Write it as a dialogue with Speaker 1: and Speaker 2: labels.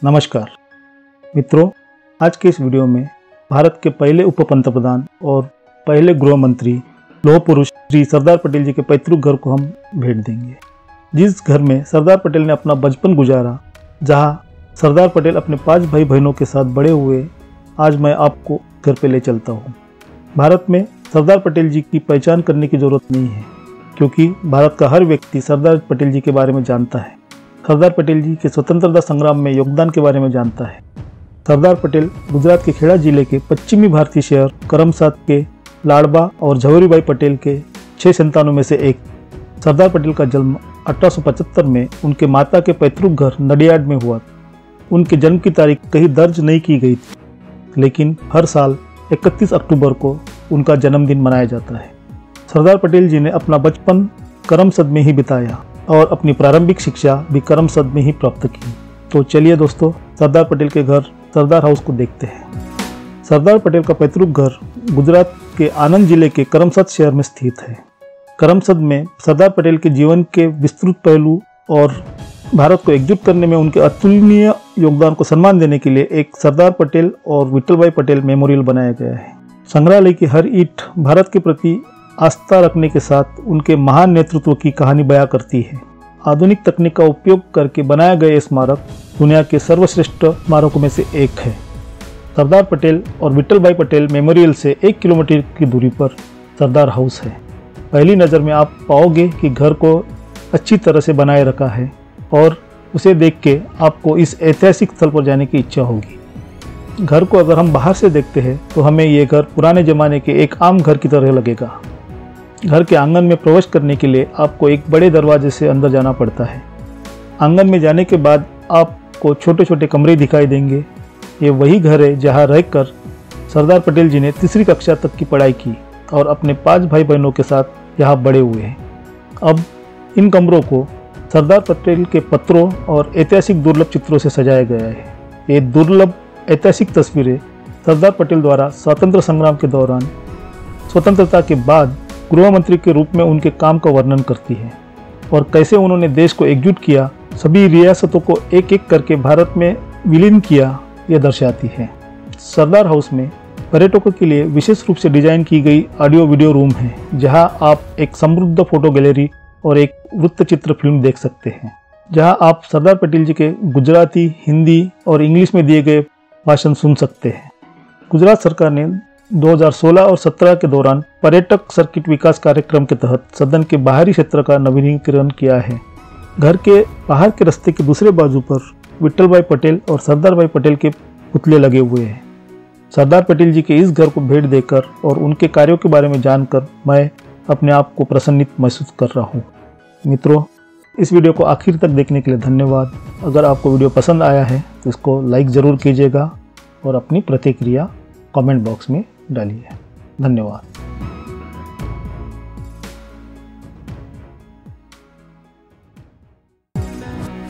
Speaker 1: नमस्कार मित्रों, आज के इस वीडियो में भारत के पहले उप पंतप्रधान और पहले गृह मंत्री लौह पुरुष श्री सरदार पटेल जी के पैतृक घर को हम भेंट देंगे। जिस घर में सरदार पटेल ने अपना बचपन गुजारा, जहां सरदार पटेल अपने 5 भाई बहनों के साथ बड़े हुए, आज मैं आपको घर पे ले चलता हूं। भारत में सरदार पटेल जी की पहचान करने की ज़रूरत नहीं है, क्योंकि भारत का हर व्यक्ति सरदार पटेल जी के बारे में जानता है। सरदार पटेल जी के स्वतंत्रता संग्राम में योगदान के बारे में जानता है। सरदार पटेल गुजरात के खेड़ा जिले के पश्चिमी भारतीय शहर करमसद के लाडबा और झवेरीबाई पटेल के 6 संतानों में से एक। सरदार पटेल का जन्म 1875 में उनके माता के पैतृक घर नडियाड में हुआ। उनके जन्म की तारीख कहीं दर्ज नहीं की गई थी, लेकिन हर साल 31 अक्टूबर को उनका जन्मदिन मनाया जाता है। सरदार पटेल जी ने अपना बचपन करमसद में ही बिताया और अपनी प्रारंभिक शिक्षा भी करमसद में ही प्राप्त की। तो चलिए दोस्तों, सरदार पटेल के घर सरदार हाउस को देखते हैं। सरदार पटेल का पैतृक घर गुजरात के आनंद जिले के करमसद शहर में स्थित है। करमसद में सरदार पटेल के जीवन के विस्तृत पहलू और भारत को एकजुट करने में उनके अतुलनीय योगदान को सम्मान देने के लिए एक सरदार पटेल और विठलभाई पटेल मेमोरियल बनाया गया है। संग्रहालय की हर ईंट भारत के प्रति आस्था रखने के साथ उनके महान नेतृत्व की कहानी बयां करती है। आधुनिक तकनीक का उपयोग करके बनाया गया स्मारक दुनिया के सर्वश्रेष्ठ स्मारकों में से एक है। सरदार पटेल और विठलभाई पटेल मेमोरियल से 1 किलोमीटर की दूरी पर सरदार हाउस है। पहली नज़र में आप पाओगे कि घर को अच्छी तरह से बनाए रखा है और उसे देख के आपको इस ऐतिहासिक स्थल पर जाने की इच्छा होगी। घर को अगर हम बाहर से देखते हैं तो हमें ये घर पुराने ज़माने के एक आम घर की तरह लगेगा। घर के आंगन में प्रवेश करने के लिए आपको एक बड़े दरवाजे से अंदर जाना पड़ता है। आंगन में जाने के बाद आपको छोटे छोटे कमरे दिखाई देंगे। ये वही घर है जहां रहकर सरदार पटेल जी ने 3री कक्षा तक की पढ़ाई की और अपने 5 भाई बहनों के साथ यहाँ बड़े हुए हैं। अब इन कमरों को सरदार पटेल के पत्रों और ऐतिहासिक दुर्लभ चित्रों से सजाया गया है। ये दुर्लभ ऐतिहासिक तस्वीरें सरदार पटेल द्वारा स्वतंत्र संग्राम के दौरान, स्वतंत्रता के बाद गृह मंत्री के रूप में उनके काम का वर्णन करती है और कैसे उन्होंने देश को एकजुट किया, सभी रियासतों को एक एक करके भारत में विलीन किया, यह दर्शाती है। सरदार हाउस में पर्यटकों के लिए विशेष रूप से डिजाइन की गई ऑडियो वीडियो रूम है, जहां आप एक समृद्ध फोटो गैलरी और एक वृत्तचित्र फिल्म देख सकते हैं, जहां आप सरदार पटेल जी के गुजराती, हिंदी और इंग्लिश में दिए गए भाषण सुन सकते हैं। गुजरात सरकार ने 2016 और 17 के दौरान पर्यटक सर्किट विकास कार्यक्रम के तहत सदन के बाहरी क्षेत्र का नवीनीकरण किया है। घर के बाहर के रास्ते के दूसरे बाजू पर विठलभाई पटेल और सरदार भाई पटेल के पुतले लगे हुए हैं। सरदार पटेल जी के इस घर को भेंट देकर और उनके कार्यों के बारे में जानकर मैं अपने आप को प्रसन्नित महसूस कर रहा हूँ। मित्रों, इस वीडियो को आखिर तक देखने के लिए धन्यवाद। अगर आपको वीडियो पसंद आया है तो इसको लाइक ज़रूर कीजिएगा और अपनी प्रतिक्रिया कमेंट बॉक्स में डालिए। धन्यवाद।